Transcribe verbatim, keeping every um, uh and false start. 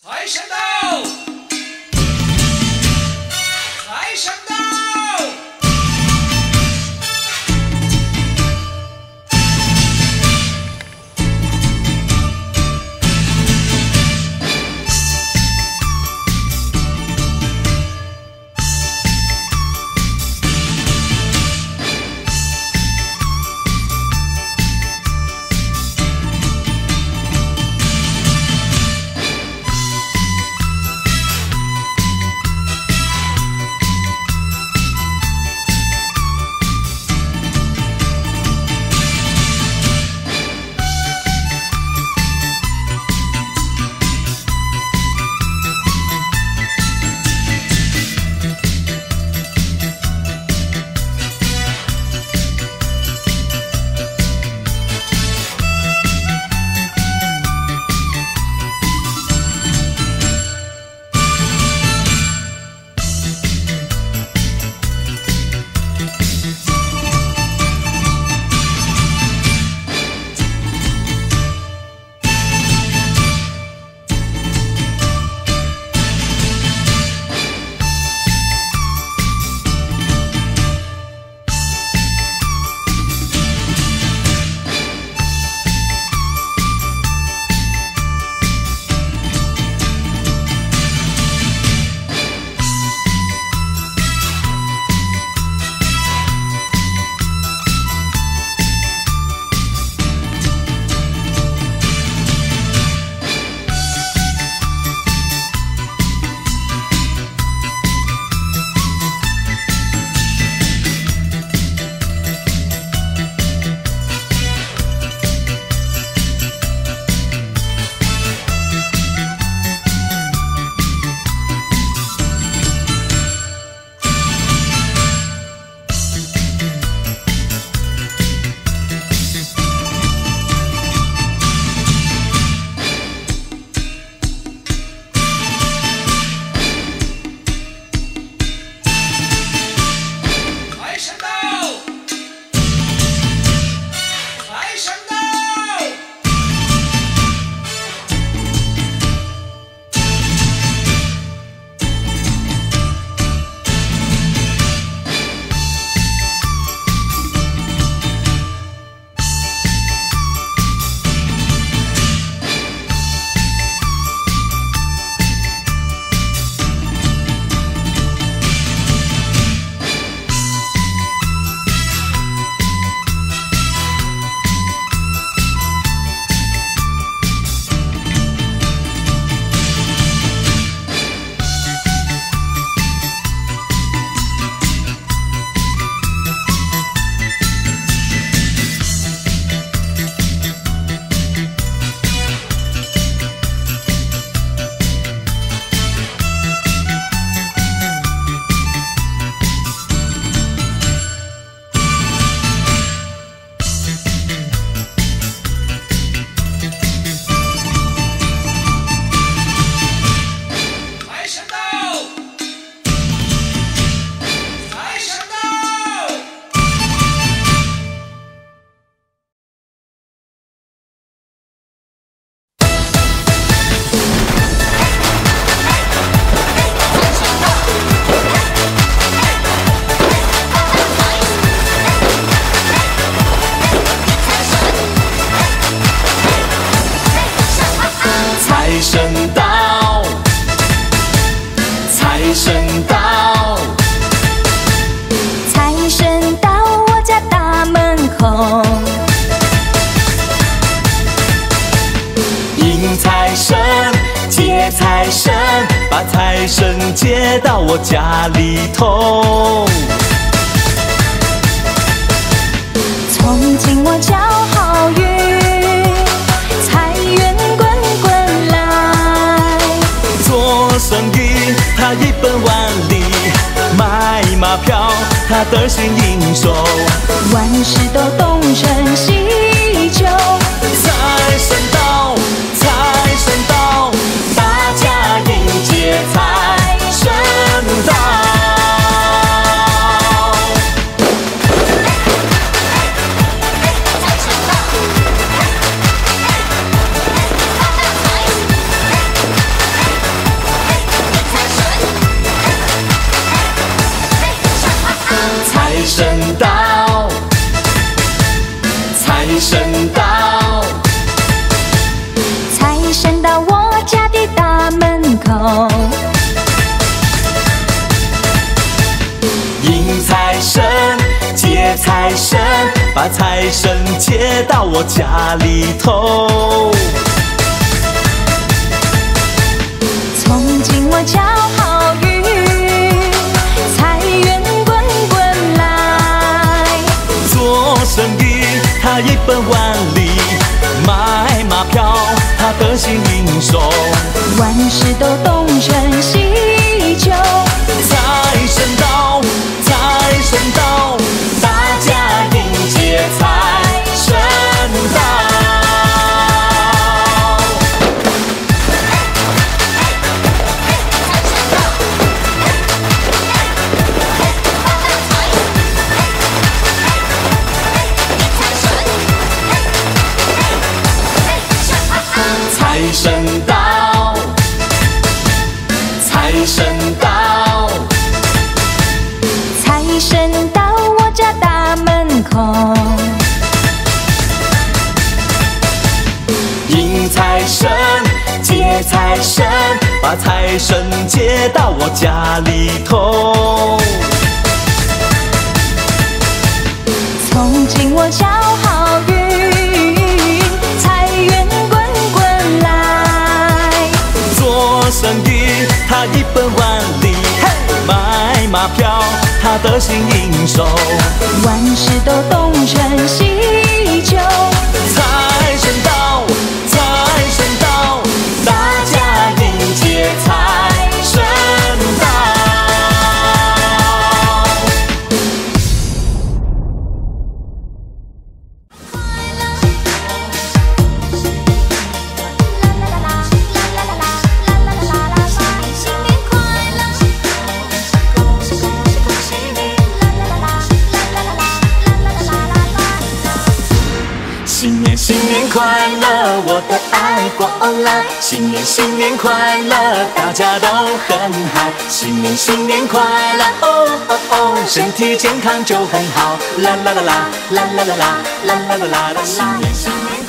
财神到，财神到。 财神，把财神接到我家里头。 从今我叫好运，财源滚滚来。 做生意他一本万利，买马票他得心应手， 万事都东成西就。 财神到，财神到，大家迎接财神到。 财神接到我家里头。 从今我叫好运，财源滚滚来。 做生意他一本万利，买马票他得心应手， 万事都东成西就。 财神到，财神到，大家迎接财神到。财神到，财神到， 财神到我家大门口， 迎财神，接财神，把财神接到我家里头。 从今我叫好运，财源滚滚来。 做生意他一本万利，买马票他得心应手， 万事都东成西就。 财神到，财神到，大家迎接财神到。新年新年快乐，我的爱过来！新年新年快乐，大家都很嗨！新年新年快乐，哦哦哦，身体健康就很好！啦啦啦啦，啦啦啦啦，啦啦啦啦啦，新年新年。